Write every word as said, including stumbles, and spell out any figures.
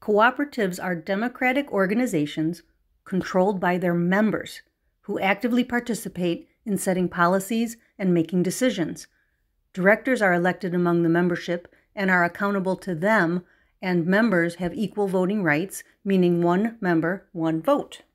Cooperatives are democratic organizations controlled by their members who actively participate in setting policies and making decisions. Directors are elected among the membership and are accountable to them, and members have equal voting rights, meaning one member, one vote.